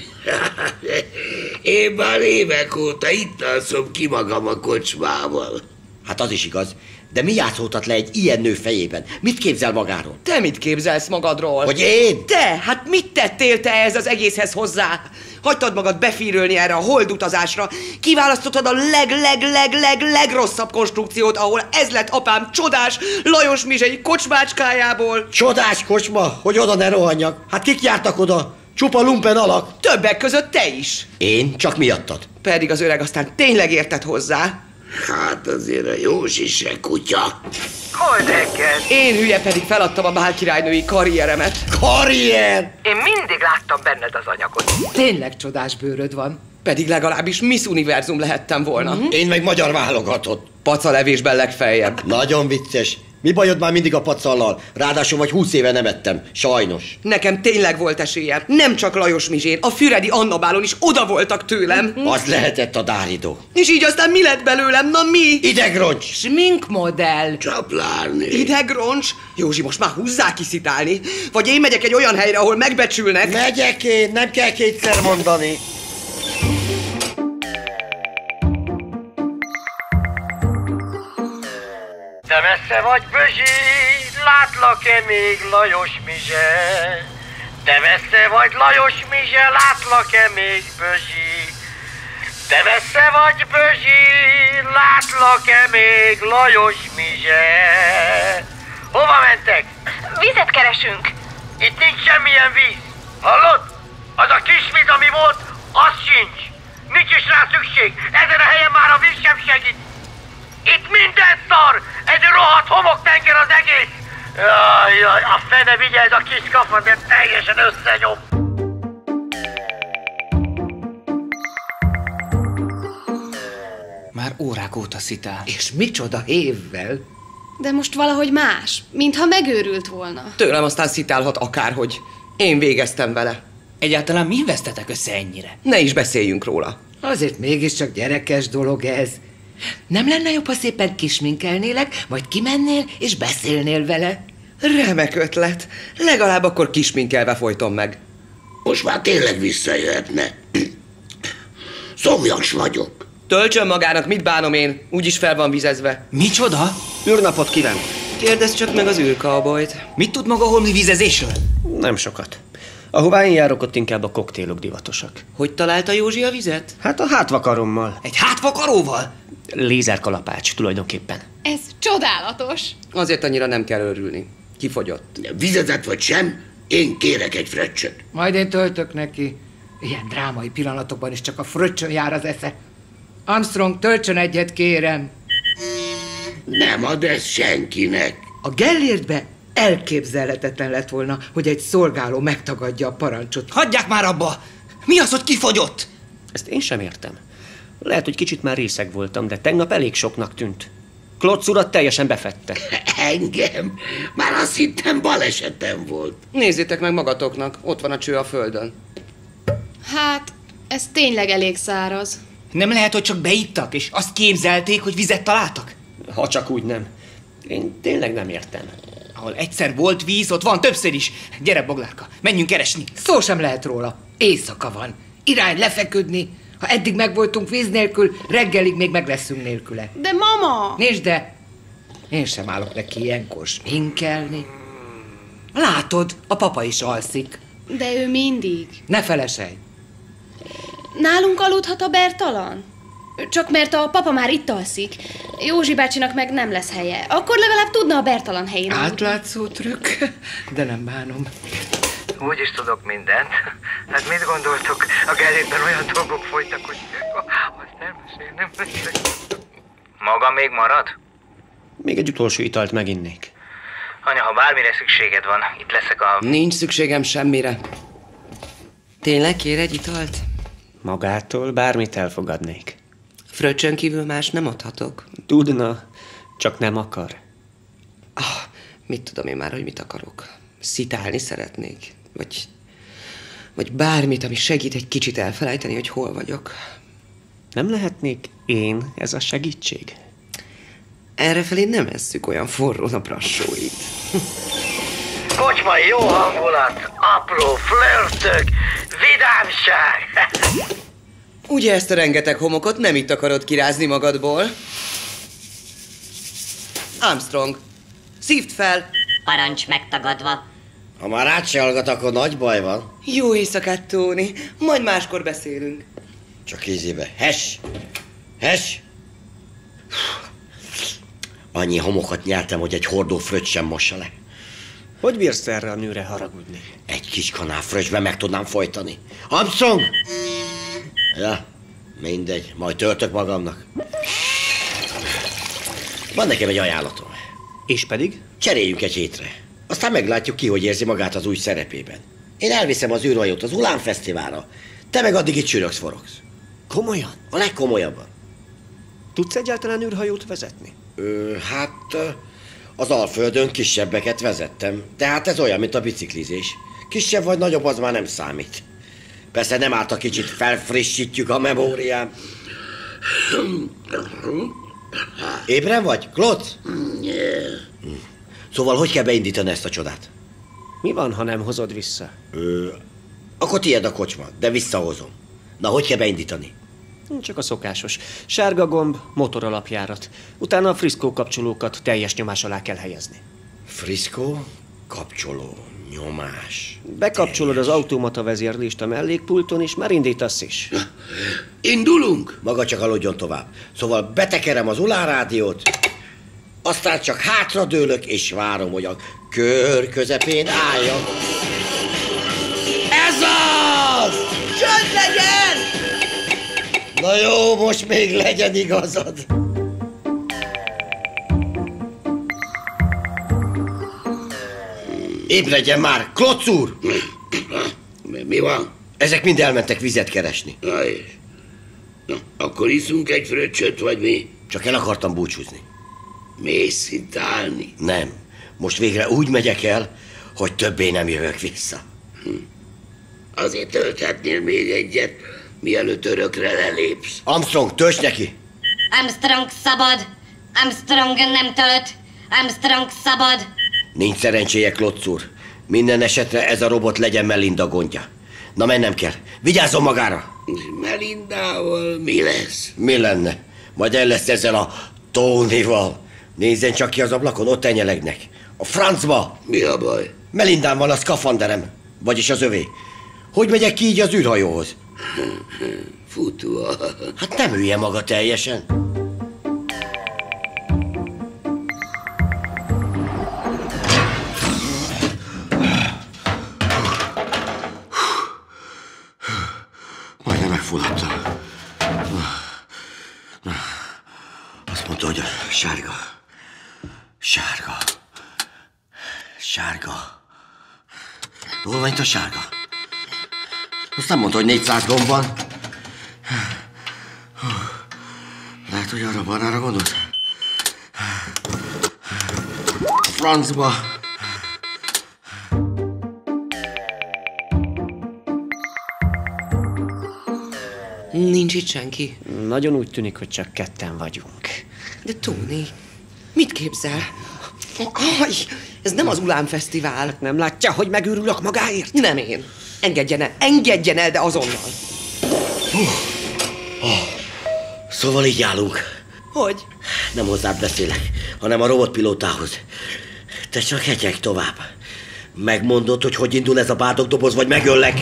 Én már évek óta itt alszom ki magam a kocsmával. Hát az is igaz, de mi játszódhat le egy ilyen nő fejében? Mit képzel magáról? Te mit képzelsz magadról? Hogy én? Te? Hát mit tettél te ehhez az egészhez hozzá? Hagytad magad befírölni erre a holdutazásra, kiválasztottad a legrosszabb konstrukciót, ahol ez lett apám csodás Lajos Mizsei kocsmácskájából. Csodás kocsma, hogy oda ne rohanjak. Hát kik jártak oda? Csupa lumpen alak. Többek között te is. Én? Csak miattad. Pedig az öreg aztán tényleg értett hozzá. Hát azért a Józsi se kutya. Hold reggel! Én hülye pedig feladtam a bálkirálynői karrieremet. Karrier! Én mindig láttam benned az anyagot. Tényleg csodás bőröd van. Pedig legalábbis Miss Univerzum lehettem volna. Én meg magyar válogatott. Pacalevésben legfeljebb. Nagyon vicces. Mi bajod már mindig a pacallal? Ráadásul vagy 20 éve nem ettem. Sajnos. Nekem tényleg volt esélyem. Nem csak Lajos Mizsén, a Füredi Anna bálon is oda voltak tőlem. Az lehetett a Dáridó. És így aztán mi lett belőlem? Na mi? Idegroncs. Sminkmodell. Csaplárné. Idegroncs? Józsi, most már húzzák kiszitálni. Vagy én megyek egy olyan helyre, ahol megbecsülnek. Megyek én, nem kell kétszer mondani. De messze vagy, Bözsi, látlak-e még, Lajos Mizse? De messze vagy, Lajos Mizse, látlak-e még, Bözsi? De messze vagy, Bözsi, látlak-e még, Lajos Mizse? Hova mentek? Vizet keresünk. Itt nincs semmilyen víz. Hallod? Az a kis víz, ami volt, az sincs. Nincs is rá szükség. Ezen a helyen már a víz sem segít. Itt minden szar! Egy rohadt homoktenger az egész! Jaj, a fene vigye ez a kis kafa, de teljesen összenyom! Már órák óta szitál. És micsoda évvel? De most valahogy más, mintha megőrült volna. Tőlem aztán szitálhat akárhogy. Én végeztem vele. Egyáltalán mi vesztetek össze ennyire? Ne is beszéljünk róla. Azért mégiscsak gyerekes dolog ez. Nem lenne jobb, ha szépen kisminkelnélek, majd kimennél és beszélnél vele? Remek ötlet. Legalább akkor kisminkelve folytom meg. Most már tényleg visszajöhetne. Szomjas vagyok. Töltsön magának, mit bánom én? Úgyis fel van vizezve. Micsoda? Űrnapot kíván. Kérdezz csak meg az űrcowboyt. Mit tud maga holmi vizezésről? Nem sokat. Ahová én járok, ott inkább a koktélok divatosak. Hogy találta Józsi a vizet? Hát a hátvakarommal. Egy hátvakaróval? Lézerkalapács tulajdonképpen. Ez csodálatos. Azért annyira nem kell örülni. Kifogyott. Vizezet vagy sem, én kérek egy fröccsöt. Majd én töltök neki. Ilyen drámai pillanatokban is csak a fröccsön jár az esze. Armstrong, töltsön egyet, kérem. Nem ad ez senkinek. A Gellértbe elképzelhetetlen lett volna, hogy egy szolgáló megtagadja a parancsot. Hagyják már abba! Mi az, hogy kifogyott? Ezt én sem értem. Lehet, hogy kicsit már részeg voltam, de tegnap elég soknak tűnt. Klotz urat teljesen befette. Engem? Már azt hittem, balesetem volt. Nézzétek meg magatoknak, ott van a cső a földön. Hát, ez tényleg elég száraz. Nem lehet, hogy csak beittak, és azt képzelték, hogy vizet találtak? Ha csak úgy nem. Én tényleg nem értem. Ahol egyszer volt víz, ott van többször is. Gyere, Boglárka, menjünk keresni. Szó sem lehet róla. Éjszaka van. Irány lefeküdni. Ha eddig megvoltunk víz nélkül, reggelig még meg leszünk nélküle. De mama! Nézd, de én sem állok neki ilyenkor sminkelni. Látod, a papa is alszik. De ő mindig. Ne feleselj. Nálunk aludhat a Bertalan? Csak mert a papa már itt alszik. Józsi bácsinak meg nem lesz helye. Akkor legalább tudna a Bertalan helyén aludni. Átlátszó trükk, de nem bánom. Úgy is tudok mindent. Hát mit gondoltok? A Gellértben olyan dolgok folytak, hogy azt nem mesélem. Maga még marad? Még egy utolsó italt meginnék. Anya, ha bármire szükséged van, itt leszek a... Nincs szükségem semmire. Tényleg kér egy italt? Magától bármit elfogadnék. Fröccsön kívül más nem adhatok. Tudna, csak nem akar. Mit tudom én már, hogy mit akarok. Szitálni szeretnék. Vagy bármit, ami segít egy kicsit elfelejteni, hogy hol vagyok. Nem lehetnék én ez a segítség? Errefelé nem esszük olyan forró naprassóit. Kocsmai jó hangulat, apró flörtök, vidámság. Ugye ezt a rengeteg homokot nem itt akarod kirázni magadból? Armstrong, szívd fel! Parancs megtagadva. Ha már át se hallgat, akkor nagy baj van. Jó éjszakát, Tóni. Majd máskor beszélünk. Csak ízébe. Hes! Hes! Annyi homokat nyertem, hogy egy hordó fröccs sem mossa le. Hogy bírsz erre a nőre haragudni? Egy kis kanál fröccsbe meg tudnám folytani. Armstrong! Ja, mindegy, majd töltök magamnak. Van nekem egy ajánlatom. És pedig? Cseréljünk egy hétre. Aztán meglátjuk ki, hogy érzi magát az új szerepében. Én elviszem az űrhajót az Ulán Fesztiválra. Te meg addig itt csürögsz, forogsz. Komolyan? A legkomolyabban. Tudsz egyáltalán űrhajót vezetni? Az Alföldön kisebbeket vezettem. Tehát ez olyan, mint a biciklizés. Kisebb vagy nagyobb, az már nem számít. Persze nem árt, a kicsit felfrissítjük a memóriám. Ébren vagy, Klotz? Szóval hogy kell beindítani ezt a csodát? Mi van, ha nem hozod vissza? Akkor tiéd a kocsma, de visszahozom. Na, hogy kell beindítani? Csak a szokásos. Sárga gomb, motor alapjárat. Utána a friszkó kapcsolókat teljes nyomás alá kell helyezni. Friszkó, kapcsoló, nyomás. Bekapcsolod az automata vezérlést a mellékpulton, és már indítasz is. Indulunk? Maga csak aludjon tovább. Szóval betekerem az ulánrádiót, aztán csak hátradőlök, és várom, hogy a kör közepén álljak. Ez az! Csönd legyen! Na jó, most még legyen igazad. Ébredjen már, Klotz úr! Mi van? Ezek mind elmentek vizet keresni. Na, akkor iszunk egy fröccsöt, vagy mi? Csak el akartam búcsúzni. Mész itt állni? Nem. Most végre úgy megyek el, hogy többé nem jövök vissza. Azért tölthetnél még egyet, mielőtt örökre lelépsz. Armstrong, tölts neki! Armstrong szabad! Armstrong nem tölt! Armstrong szabad! Nincs szerencséje, Klotz úr. Minden esetre ez a robot legyen Melinda gondja. Na, mennem kell. Vigyázzon magára! Melindával mi lesz? Mi lenne? Majd el lesz ezzel a Tonyval. Nézzen csak ki az ablakon, ott enyelegnek. A francba! Mi a baj? Melindán van a szkafanderem, vagyis az övé. Hogy megyek ki így az űrhajóhoz? Futva. Hát nem ülje maga teljesen. Majdnem megfulladtam. Azt mondta, hogy a sárga. Sárga. Sárga. Hol van itt a sárga? Azt nem mondta, hogy 400 gomb van. Lehet, hogy arra gondolt. Francba. Nincs itt senki. Nagyon úgy tűnik, hogy csak ketten vagyunk. De Tony, mit képzel? Aj, ez nem az Ulán Fesztivál. Nem látja, hogy megőrülök magáért? Nem én. Engedjen el, de azonnal. Szóval így állunk. Hogy? Nem hozzád beszélek, hanem a robotpilótához. Te csak hegyek tovább. Megmondod, hogy indul ez a bádogdoboz, vagy megöllek?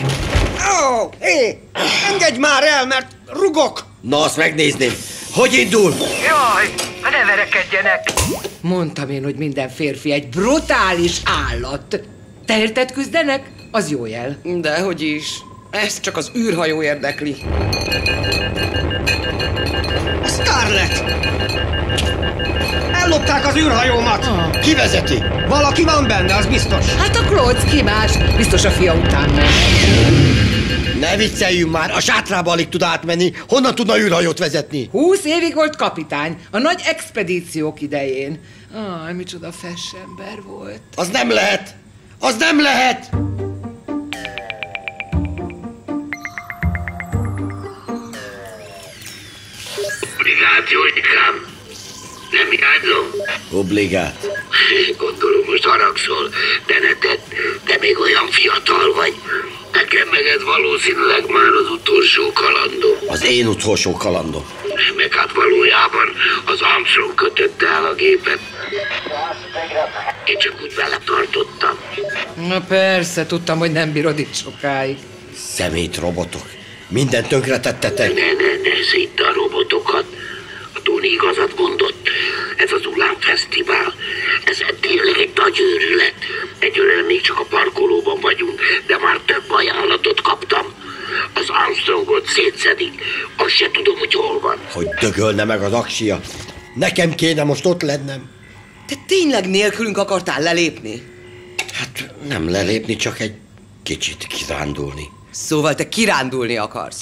Engedj már el, mert rugok! Na, azt megnézném. Hogy indul? Jaj, ne verekedjenek! Mondtam én, hogy minden férfi egy brutális állat. Te érted küzdenek? Az jó jel. Dehogy is. Ez csak az űrhajó érdekli. Scarlett! Ellopták az űrhajómat! Ki vezeti? Valaki van benne, az biztos. Hát a Klotz, ki más? Biztos a fia után megy. Ne vicceljünk már, a sátrába alig tud átmenni. Honnan tudna űrhajót vezetni? 20 évig volt kapitány, a nagy expedíciók idején. Micsoda fessember volt. Az nem lehet! Az nem lehet! Obligát, Józsikám. Nem játszom. Obligát. Gondolom, most haragszol, de ne tedd, de még olyan fiatal vagy. Nekem meg ez valószínűleg már az utolsó kalandom. Az én utolsó kalandom. Meg hát valójában az Armstrong kötötte el a gépet. Én csak úgy vele tartottam. Na persze, tudtam, hogy nem bírod itt sokáig. Szemét robotok. Mindent tönkretettetek. Ne szétte a robotokat. A Tony igazat mondott. Ez az Ulán Fesztivál. Ez tényleg egy nagy őrület. Egyelőre még csak a parkolóban vagyunk, de már több ajánlatot kaptam. Az Armstrongot szétszedik. Azt se tudom, hogy hol van. Hogy dögölne meg az aksia. Nekem kéne most ott lennem. Te tényleg nélkülünk akartál lelépni? Hát nem lelépni, csak egy kicsit kirándulni. Szóval te kirándulni akarsz?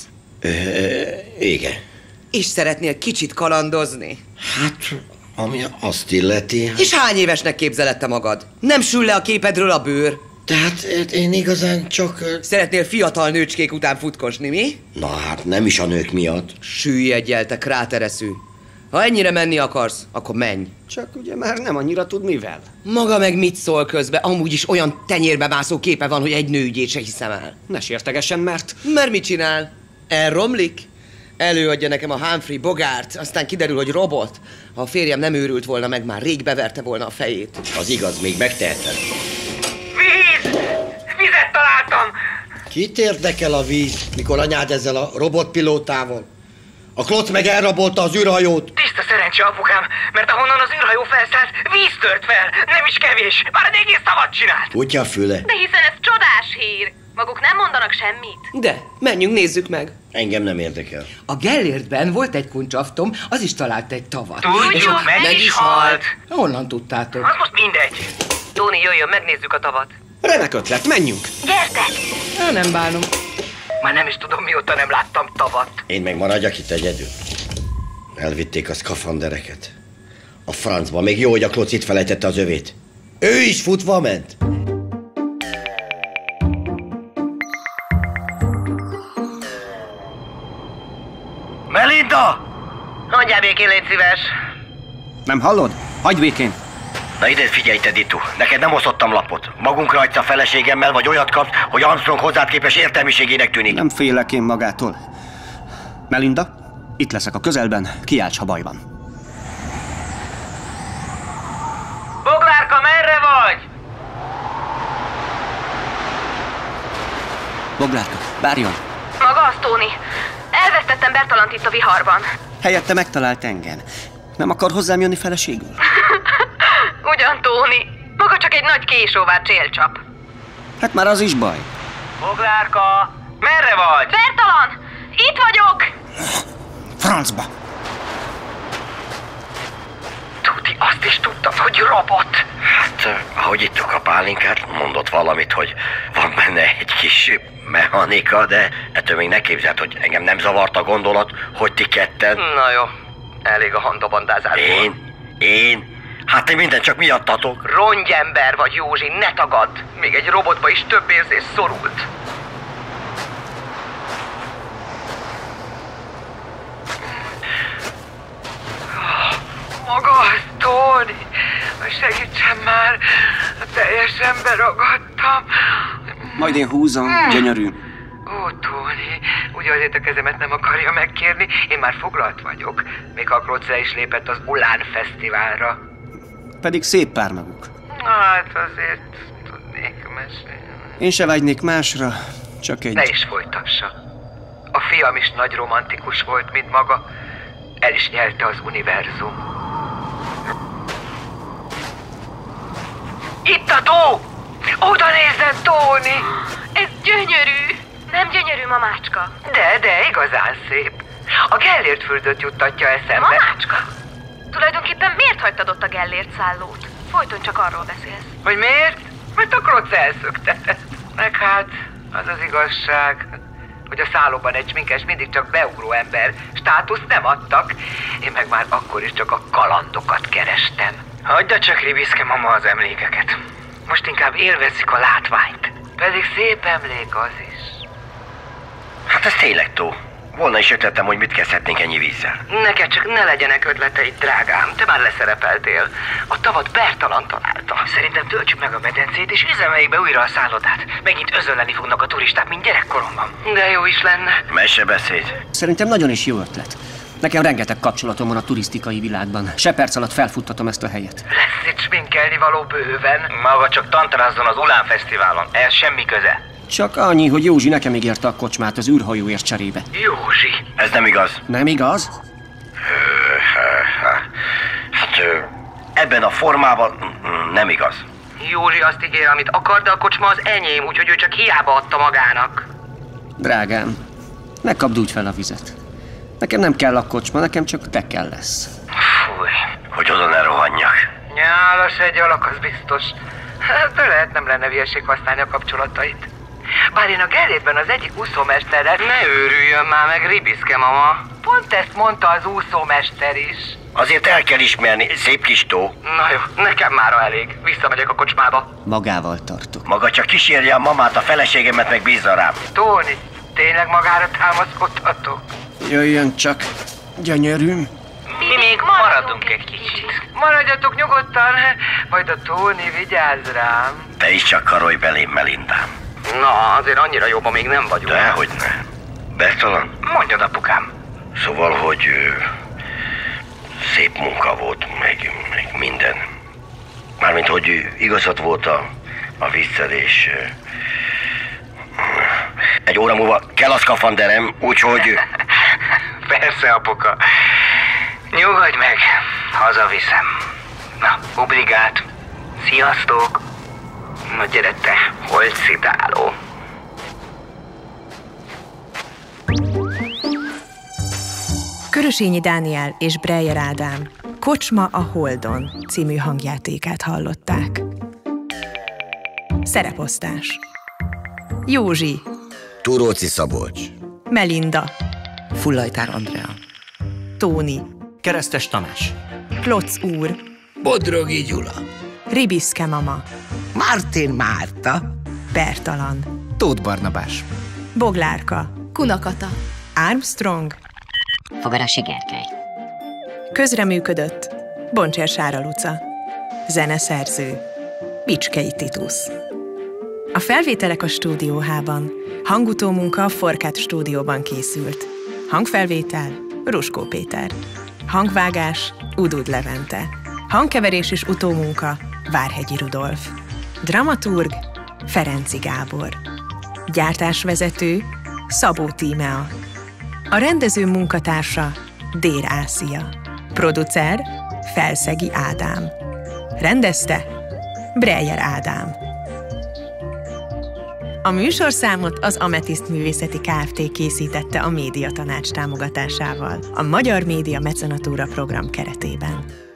Igen. És szeretnél kicsit kalandozni? Hát, ami azt illeti... És hány évesnek képzeled te magad? Nem sül le a képedről a bőr? Tehát én igazán csak... Szeretnél fiatal nőcskék után futkosni, mi? Na hát nem is a nők miatt. Süllyedj el, te krátereszű. Ha ennyire menni akarsz, akkor menj. Csak ugye már nem annyira tud mivel. Maga meg mit szól közbe? Amúgy is olyan tenyérbe mászó képe van, hogy egy nő ügyét se hiszem el. Ne sértegesen, mert... Mert mit csinál? Elromlik? Előadja nekem a Humphrey Bogart, aztán kiderül, hogy robot. Ha a férjem nem őrült volna meg, már rég beverte volna a fejét. Az igaz, még megteheted. Víz! Vizet találtam! Kit érdekel a víz, mikor anyád ezzel a robotpilótával? A klóc meg elrabolta az űrhajót. Tiszta szerencse, apukám, mert ahonnan az űrhajó felszállt, víz tört fel. Nem is kevés, már egy egész tavat csinált. Kutyafüle. De hiszen ez csodás hír. Maguk nem mondanak semmit. De, menjünk, nézzük meg. Engem nem érdekel. A Gellértben volt egy kuncsaftom, az is talált egy tavat. Tudjuk, meg is halt. Honnan tudtátok? Az most mindegy. Tóni, jöjjön, megnézzük a tavat. Remek ötlet, menjünk! Gyertek! Nem bánom. Már nem is tudom, mióta nem láttam tavat. Én meg maradjak itt egyedül. Elvitték a szkafandereket. A francba, még jó, hogy a klóc itt felejtette az övét. Ő is futva ment. Melinda! Hagyjál békén, légy szíves. Nem hallod? Hagyj békén! Na ide figyelj, Teditú, neked nem osztottam lapot. Magunkra hagysz a feleségemmel, vagy olyat kapsz, hogy Armstrong hozzád képes értelmiségének tűnik. Nem félek én magától. Melinda, itt leszek a közelben, kiálts, ha baj van. Boglárka, merre vagy? Boglárka, várjon! Maga az, Tóni. Elvesztettem Bertalant itt a viharban. Helyette megtalált engem. Nem akar hozzám jönni feleségül? Ugyan, Tóni. Maga csak egy nagy késóvár csélcsap. Hát már az is baj. Boglárka, merre vagy? Bertalan! Itt vagyok! Francba! Tuti, azt is tudtad, hogy robot. Hát, ahogy ittuk a pálinkát, mondott valamit, hogy van benne egy kis mechanika, de ettől még ne képzeld, hogy engem nem zavart a gondolat, hogy ti ketten... Na jó, elég a handabandázásból. Én? Hát ti minden csak miattatok. Rongyember vagy, Józsi, ne tagadd! Még egy robotba is több érzés szorult. Maga az, Tóni! Segítsen már! Teljesen beragadtam. Majd én húzom, gyönyörű. Ó, Tóni, ugye azért a kezemet nem akarja megkérni, én már foglalt vagyok. Még a Klocza is lépett az Ulán Fesztiválra. Pedig szép pár maguk. Hát azért tudnék mesélni. Én se vágynék másra, csak egy... Ne is folytassa. A fiam is nagy romantikus volt, mint maga. El is nyelte az univerzum. Itt a tó! Oda nézzen, Tóni! Ez gyönyörű! Nem gyönyörű, mamácska? De, igazán szép. A Gellért fürdőt juttatja eszembe. Mamácska? Tulajdonképpen miért hagytad ott a Gellért szállót? Folyton csak arról beszélsz. Hogy miért? Mert a Klocza elszöktetett. Meg hát, az az igazság, hogy a szállóban egy sminkes mindig csak beugró ember. Státuszt nem adtak. Én meg már akkor is csak a kalandokat kerestem. Hagyja csak, Ribiszke mama, az emlékeket. Most inkább élvezzük a látványt. Pedig szép emlék az is. Hát ez tényleg tó. Volna is ötletem, hogy mit kezdhetnénk ennyi vízzel. Neked csak ne legyenek ötleteid, drágám. Te már leszerepeltél. A tavat Bertalan találta. Szerintem töltsük meg a medencét, és üzemeljük be újra a szállodát. Megint özönleni fognak a turisták, mint gyerekkoromban. De jó is lenne. Mesebeszéd. Szerintem nagyon is jó ötlet. Nekem rengeteg kapcsolatom van a turisztikai világban. Se perc alatt felfuttatom ezt a helyet. Lesz itt sminkelni való bőven. Maga csak tantrázzon az Ulán Fesztiválon. Ez semmi köze. Csak annyi, hogy Józsi nekem ígérte a kocsmát az űrhajóért cserébe. Józsi. Ez nem igaz. Nem igaz? Hát ebben a formában nem igaz. Józsi azt ígér, amit akar, de a kocsma az enyém, úgyhogy ő csak hiába adta magának. Drágám, ne kapd úgy fel a vizet. Nekem nem kell a kocsma, nekem csak te kell lesz. Fúj. Hogy oda ne rohanjak. Nyálas egy alak, az biztos. De lehet nem lenne hülyeség használni a kapcsolatait. Bár én a Gellértben az egyik úszómesterrel... Ne őrüljön már meg, Ribiszke mama. Pont ezt mondta az úszómester is. Azért el kell ismerni, szép kis tó. Na jó, nekem mára elég. Visszamegyek a kocsmába. Magával tartok. Maga csak kísérje a mamát, a feleségemet meg bízza rám. Tóni, tényleg magára támaszkodhatok? Jöjjön csak, gyönyörűm. Mi még maradunk egy kicsit. Maradjatok nyugodtan, majd a Tóni vigyáz rám. Te is csak karolj belém, Melindám. Na, azért annyira jobban még nem vagyunk. Dehogyne. Bertalan? Mondjad, apukám. Szóval, hogy szép munka volt, meg minden. Mármint, hogy igazad volt a viccelés. Egy óra múlva kell a szkafanderem, úgyhogy... Persze, apuka. Nyugodj meg, hazaviszem. Na, obligát. Sziasztok. Na gyere te, holtszidáló. Körösényi Dániel és Breyer Ádám Kocsma a Holdon című hangjátékát hallották. Szereposztás: Józsi, Túróci Szabolcs, Melinda, Fullajtár Andrea, Tóni, Keresztes Tamás, Klocz úr, Bodrogi Gyula, Ribiszke mama, Martin Márta, Bertalan, Tóth Barnabás, Boglárka, Kunakata, Armstrong. Fogarasi Gergely. Közreműködött Boncsér Sára Luca. Zeneszerző Bicskei Titusz. A felvételek a Stúdió H-ban, hangutómunka a Forkát stúdióban készült. Hangfelvétel Ruskó Péter. Hangvágás Udud Levente. Hangkeverés és utómunka Várhegyi Rudolf. Dramaturg Ferenci Gábor. Gyártásvezető Szabó Tímea. A rendező munkatársa Dér Ászia. Producer Felszegi Ádám. Rendezte Breyer Ádám. A műsorszámot az Ametiszt Művészeti Kft. Készítette a Médiatanács támogatásával, a Magyar Média Mecenatúra program keretében.